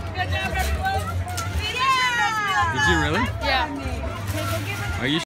Good job, everyone. Did you really? Yeah. Are you